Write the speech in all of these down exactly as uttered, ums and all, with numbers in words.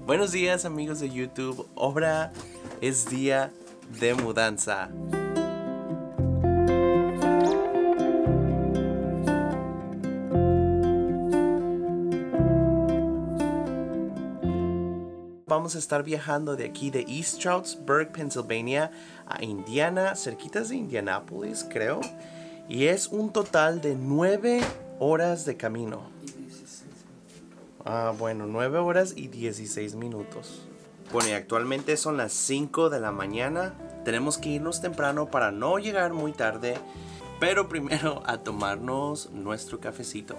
Buenos días amigos de YouTube, ahora es día de mudanza. Vamos a estar viajando de aquí de East Stroudsburg, Pennsylvania a Indiana, cerquitas de Indianapolis creo. Y es un total de nueve horas de camino. Ah, bueno, nueve horas y dieciséis minutos. Bueno, y actualmente son las cinco de la mañana. Tenemos que irnos temprano para no llegar muy tarde. Pero primero a tomarnos nuestro cafecito.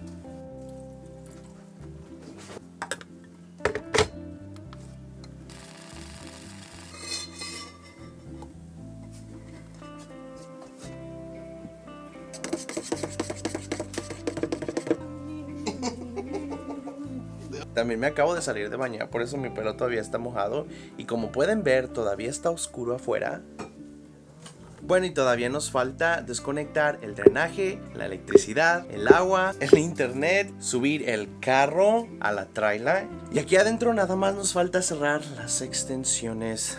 También me acabo de salir de bañar, por eso mi pelo todavía está mojado. Y como pueden ver, todavía está oscuro afuera. Bueno, y todavía nos falta desconectar el drenaje, la electricidad, el agua, el internet, subir el carro a la trailer. Y aquí adentro nada más nos falta cerrar las extensiones.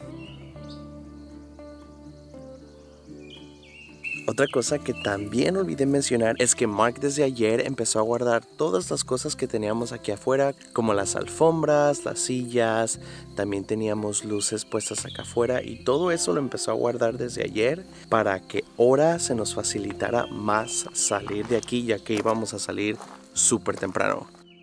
Otra cosa que también olvidé mencionar es que Mark desde ayer empezó a guardar todas las cosas que teníamos aquí afuera, como las alfombras, las sillas, también teníamos luces puestas acá afuera y todo eso lo empezó a guardar desde ayer para que ahora se nos facilitara más salir de aquí, ya que íbamos a salir súper temprano.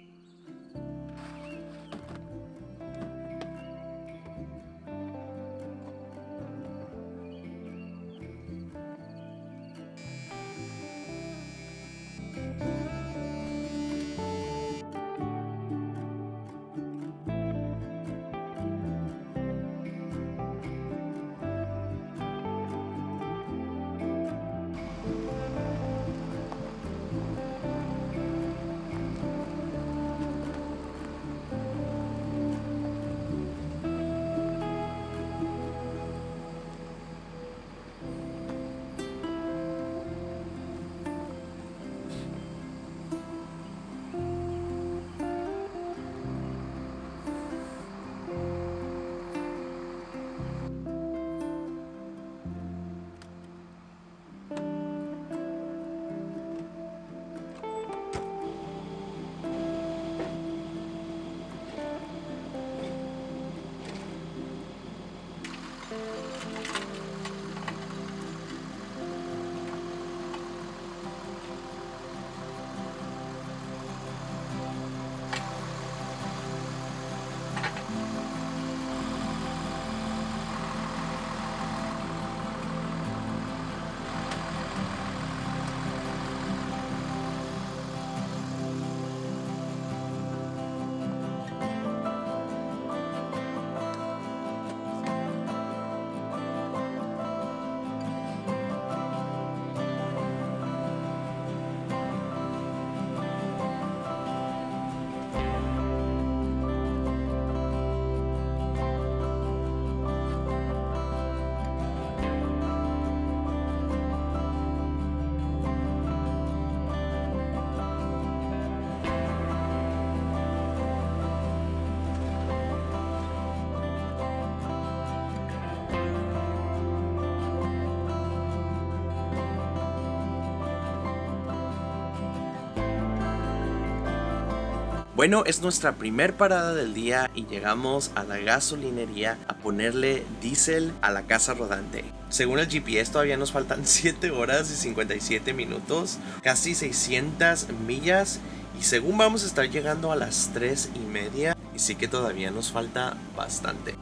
Bueno, es nuestra primer parada del día y llegamos a la gasolinería a ponerle diésel a la casa rodante. Según el G P S todavía nos faltan siete horas y cincuenta y siete minutos, casi seiscientas millas, y según vamos a estar llegando a las tres y media, y sí que todavía nos falta bastante.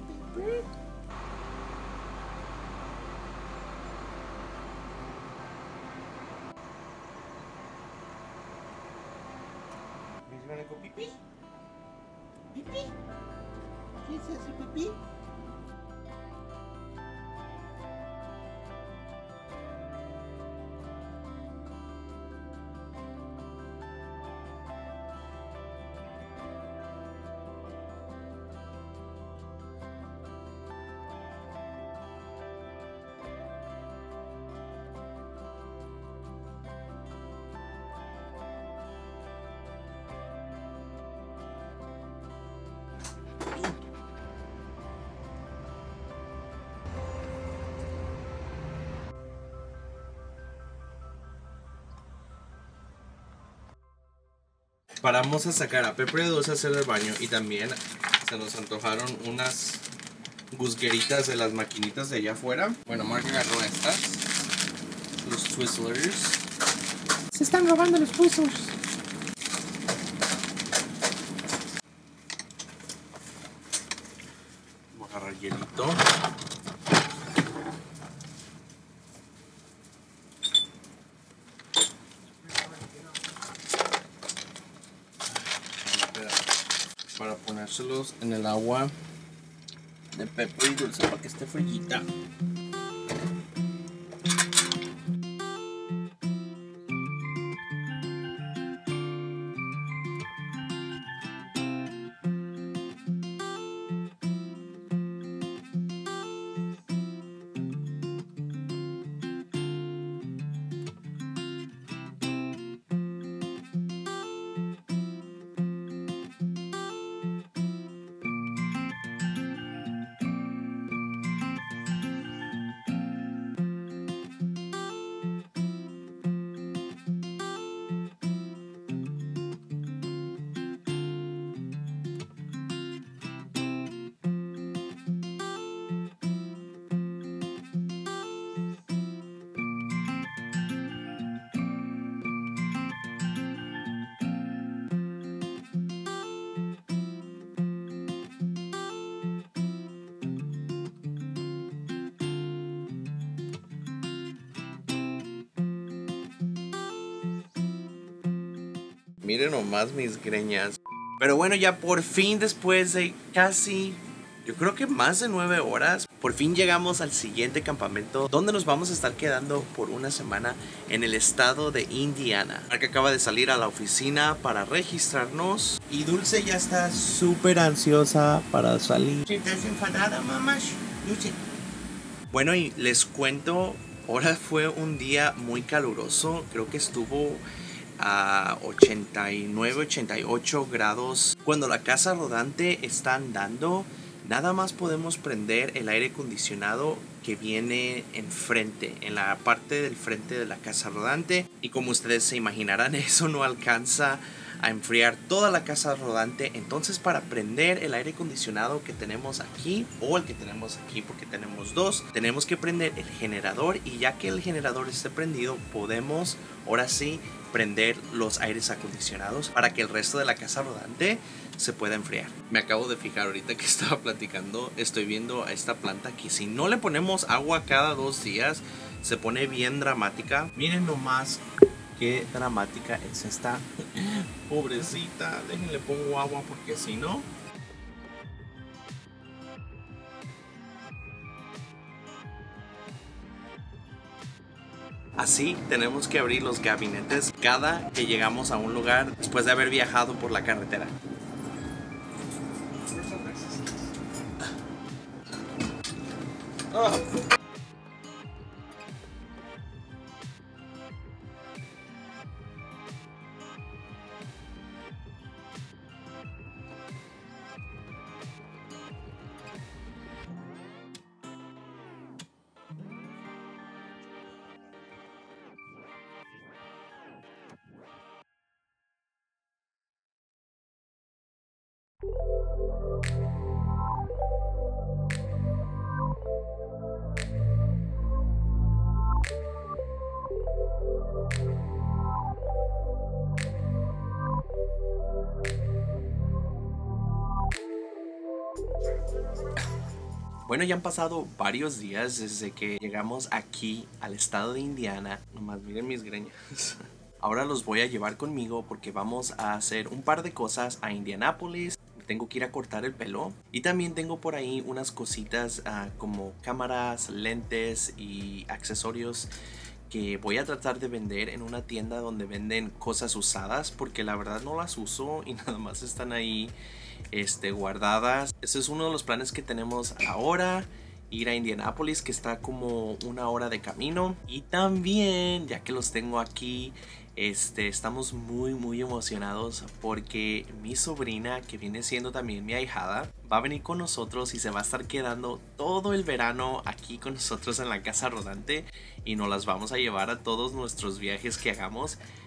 Pipí. Pipí. ¿Qué es eso, pipí? Paramos a sacar a Pepper y a Dulce a hacer el baño y también se nos antojaron unas gusgueritas de las maquinitas de allá afuera. Bueno, Mark agarró estas, los Twizzlers. Se están robando los Twizzlers. Vamos a agarrar hielito. Para ponérselos en el agua de Pepper y Dulce para que esté frillita. Miren nomás mis greñas. Pero bueno, ya por fin, después de casi, yo creo que más de nueve horas, por fin llegamos al siguiente campamento, donde nos vamos a estar quedando por una semana en el estado de Indiana. Mark acaba de salir a la oficina para registrarnos y Dulce ya está súper ansiosa para salir. ¿Estás enfadada, mamá? Dulce. Bueno, y les cuento, ahora fue un día muy caluroso. Creo que estuvo a ochenta y nueve, ochenta y ocho grados. Cuando la casa rodante está andando, nada más podemos prender el aire acondicionado que viene enfrente, en la parte del frente de la casa rodante. Y como ustedes se imaginarán, eso no alcanza a enfriar toda la casa rodante. Entonces, para prender el aire acondicionado que tenemos aquí, o el que tenemos aquí porque tenemos dos, tenemos que prender el generador. Y ya que el generador esté prendido, podemos ahora sí prender los aires acondicionados para que el resto de la casa rodante se pueda enfriar. Me acabo de fijar ahorita que estaba platicando, estoy viendo a esta planta que si no le ponemos agua cada dos días se pone bien dramática. Miren nomás qué dramática es esta pobrecita. Déjenle pongo agua porque si no... Así tenemos que abrir los gabinetes cada que llegamos a un lugar después de haber viajado por la carretera. Oh. Bueno, ya han pasado varios días desde que llegamos aquí al estado de Indiana. Nomás miren mis greñas. Ahora los voy a llevar conmigo porque vamos a hacer un par de cosas a Indianápolis. Tengo que ir a cortar el pelo. Y también tengo por ahí unas cositas uh, como cámaras, lentes y accesorios que voy a tratar de vender en una tienda donde venden cosas usadas, porque la verdad no las uso y nada más están ahí este, guardadas. Ese es uno de los planes que tenemos ahora, ir a Indianápolis, que está como una hora de camino. Y también, ya que los tengo aquí, este, estamos muy muy emocionados porque mi sobrina, que viene siendo también mi ahijada, va a venir con nosotros y se va a estar quedando todo el verano aquí con nosotros en la casa rodante, y nos las vamos a llevar a todos nuestros viajes que hagamos.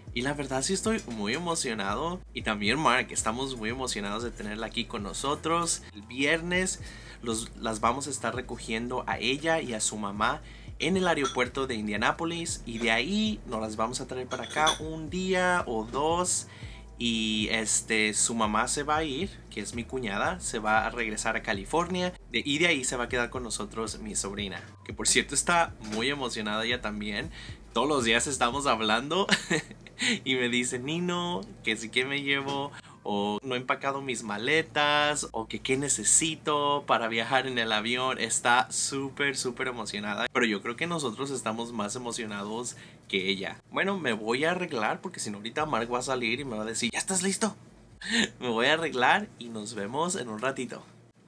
Y la verdad sí estoy muy emocionado. Y también Mark, estamos muy emocionados de tenerla aquí con nosotros. El viernes los, las vamos a estar recogiendo a ella y a su mamá en el aeropuerto de Indianápolis. Y de ahí nos las vamos a traer para acá un día o dos. Y este, su mamá se va a ir, que es mi cuñada, se va a regresar a California. De, y de ahí se va a quedar con nosotros mi sobrina, que por cierto está muy emocionada ella también. Todos los días estamos hablando y me dice, Nino, que sí que me llevo, o no he empacado mis maletas, o que qué necesito para viajar en el avión. Está súper, súper emocionada. Pero yo creo que nosotros estamos más emocionados que ella. Bueno, me voy a arreglar porque si no ahorita Mark va a salir y me va a decir, ¿ya estás listo? Me voy a arreglar y nos vemos en un ratito.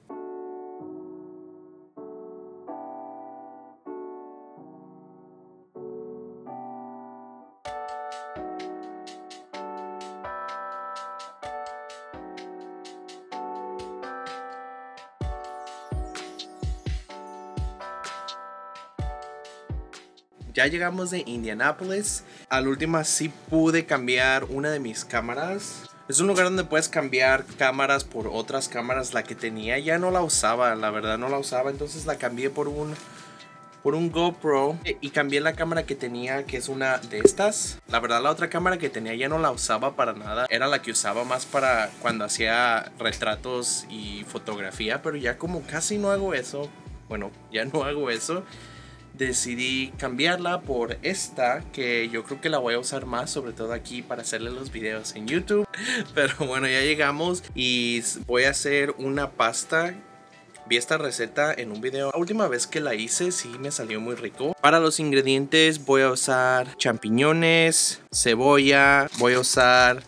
Ya llegamos de Indianápolis. A la última sí pude cambiar una de mis cámaras. Es un lugar donde puedes cambiar cámaras por otras cámaras. La que tenía ya no la usaba, la verdad no la usaba. Entonces la cambié por un, por un GoPro. Y cambié la cámara que tenía, que es una de estas. La verdad la otra cámara que tenía ya no la usaba para nada. Era la que usaba más para cuando hacía retratos y fotografía. Pero ya como casi no hago eso. Bueno, ya no hago eso. Decidí cambiarla por esta, que yo creo que la voy a usar más, sobre todo aquí para hacerle los videos en YouTube. Pero bueno, ya llegamos y voy a hacer una pasta. Vi esta receta en un video. La última vez que la hice sí me salió muy rico. Para los ingredientes voy a usar champiñones, cebolla, voy a usar...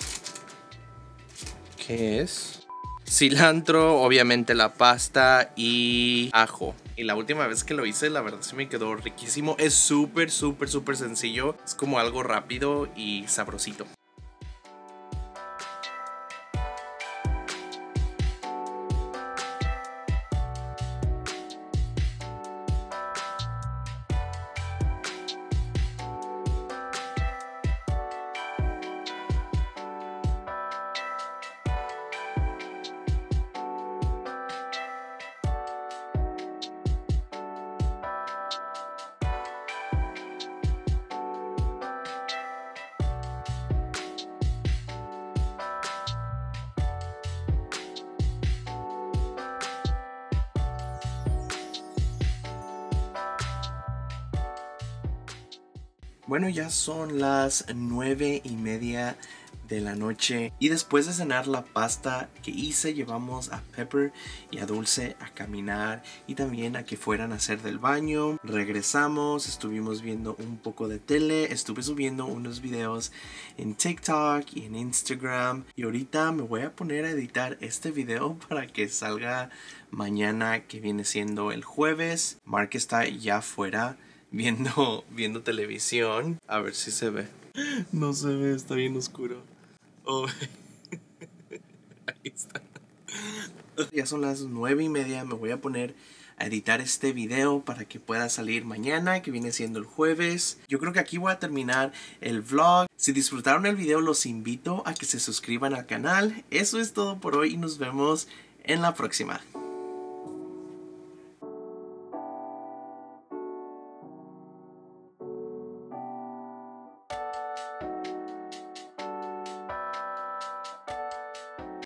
¿qué es? Cilantro, obviamente la pasta y ajo. Y la última vez que lo hice, la verdad se me quedó riquísimo. Es súper, súper, súper sencillo. Es como algo rápido y sabrosito. Bueno, ya son las nueve y media de la noche y después de cenar la pasta que hice, llevamos a Pepper y a Dulce a caminar y también a que fueran a hacer del baño. Regresamos, estuvimos viendo un poco de tele, estuve subiendo unos videos en TikTok y en Instagram y ahorita me voy a poner a editar este video para que salga mañana, que viene siendo el jueves. Mark está ya afuera viendo, viendo televisión. A ver si se ve. No se ve, está bien oscuro. Oh. Ahí está. Ya son las nueve y media. Me voy a poner a editar este video para que pueda salir mañana, que viene siendo el jueves. Yo creo que aquí voy a terminar el vlog. Si disfrutaron el video, los invito a que se suscriban al canal. Eso es todo por hoy y nos vemos en la próxima.